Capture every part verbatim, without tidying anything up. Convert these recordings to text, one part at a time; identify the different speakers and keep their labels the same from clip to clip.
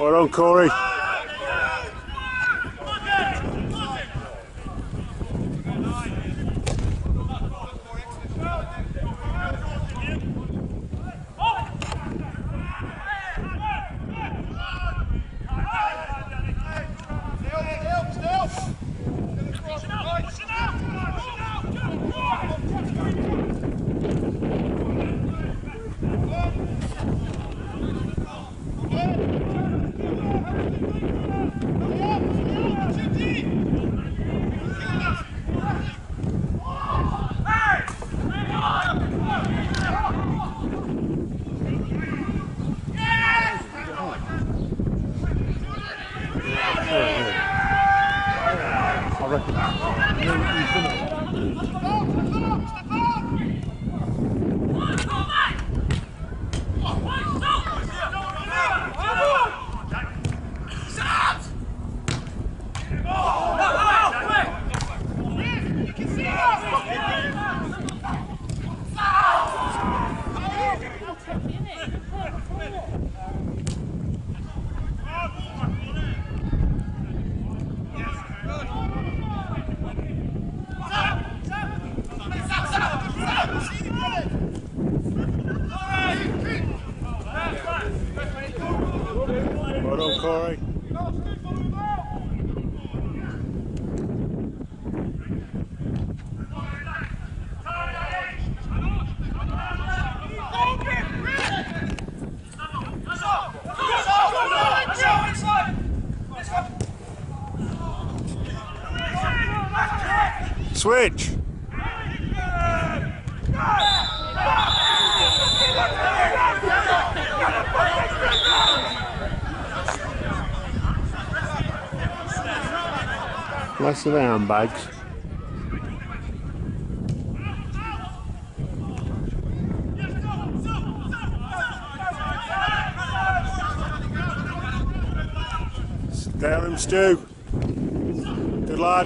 Speaker 1: Well done, Corey. Well done, Corey. Switch. Less of the handbags. Down him, Stu. Good lad.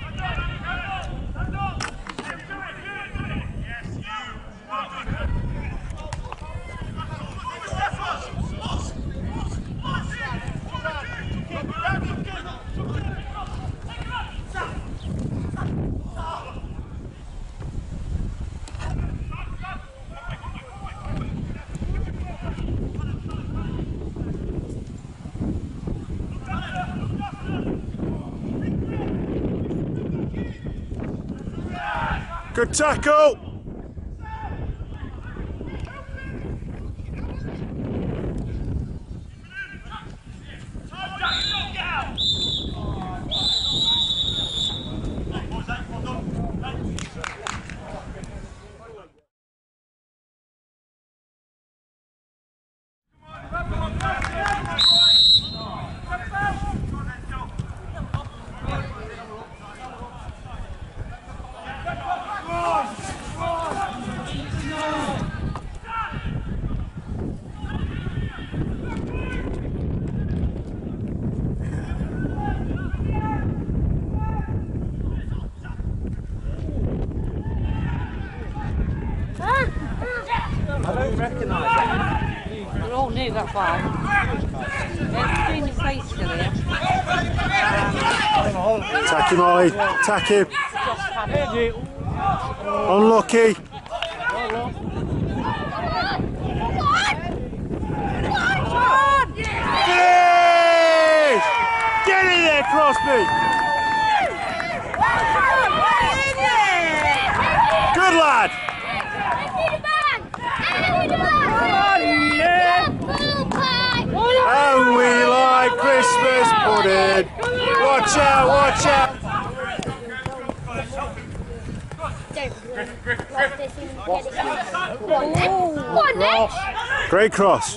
Speaker 1: Good tackle!
Speaker 2: I don't recognise them.
Speaker 3: They're all new, that's why. They're doing the face still here.
Speaker 1: Tack him, Ollie. Tack him. Unlucky. Yes! Get in there, Crosby! Good lad! And we like Christmas pudding. Watch out, watch out.
Speaker 3: What next?
Speaker 1: Great cross.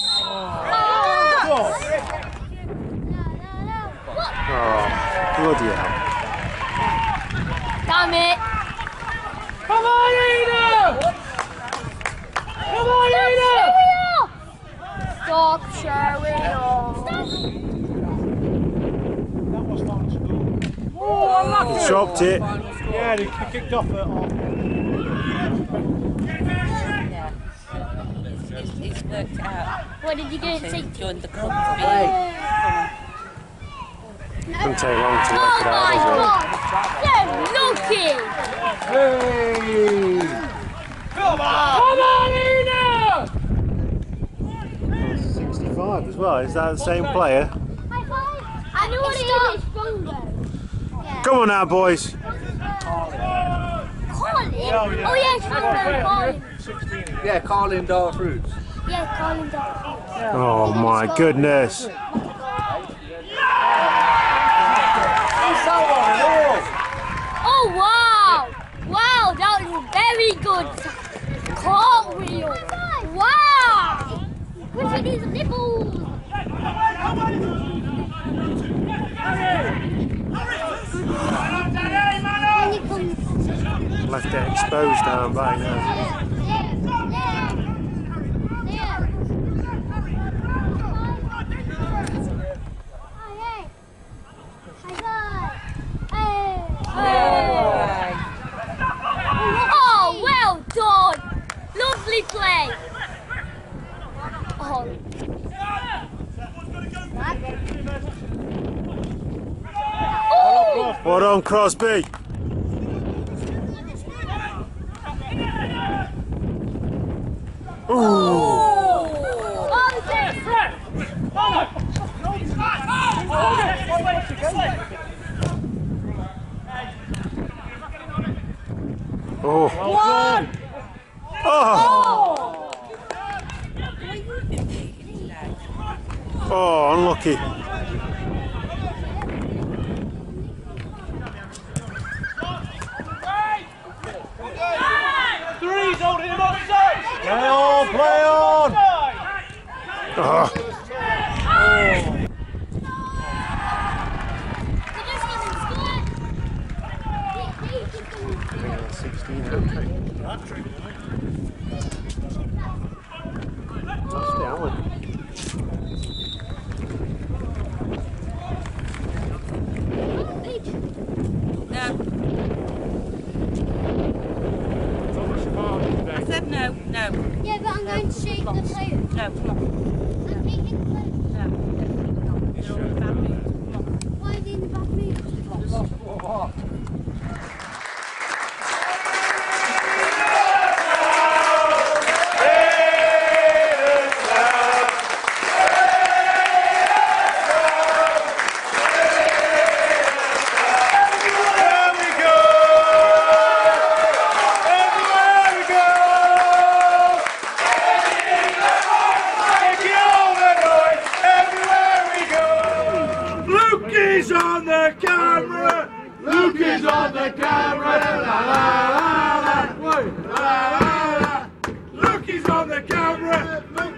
Speaker 3: Oh,
Speaker 1: Bloody hell.
Speaker 3: damn it.
Speaker 2: Come on, Heanor! Come on, Heanor!
Speaker 3: Stop showing off.
Speaker 2: That was fun school. Oh, unlucky!
Speaker 1: Chopped it.
Speaker 2: Yeah, he kicked off it.
Speaker 3: Yeah. It's, it's worked it out.
Speaker 4: What did you go and see?
Speaker 3: Joined the club.
Speaker 1: Doesn't take long to work
Speaker 4: Oh
Speaker 1: it out,
Speaker 4: my
Speaker 1: does
Speaker 4: God! You're lucky!
Speaker 1: Hey!
Speaker 2: Come on, Heanor!
Speaker 1: sixty-five as well. Is that the same player?
Speaker 4: High five! I know what it is. Stronger. Yeah.
Speaker 1: Come on now, boys.
Speaker 4: Colin?
Speaker 2: yeah.
Speaker 4: Oh yeah, stronger. Colin.
Speaker 2: sixteen.
Speaker 5: Yeah, Carlin Dark Fruits.
Speaker 4: Yeah, Colin does.
Speaker 1: Oh my goodness.
Speaker 4: Oh wow! Wow, that was very good. Cartwheel. Wow! Look at his nipples. When he comes.
Speaker 1: Left it exposed down by now.
Speaker 4: Oh, well done! Lovely play! Oh. Oh.
Speaker 1: Well done, Crosby. Ooh. Oh.
Speaker 4: One.
Speaker 1: Oh. Oh, unlucky.
Speaker 2: Three's holding him offside.
Speaker 1: Play on, play on. Oh. sixteen, okay. That's down one.
Speaker 3: No. I said no, no.
Speaker 4: Yeah, but I'm going to shake the players.
Speaker 3: No, come on.
Speaker 4: I'm taking the players.
Speaker 3: No, definitely not. They're all in bad mood. Come on.
Speaker 4: Why are they in the back room?
Speaker 1: Luke on the camera! Luke is on the camera! La la la la! La la la! Luke is on the camera!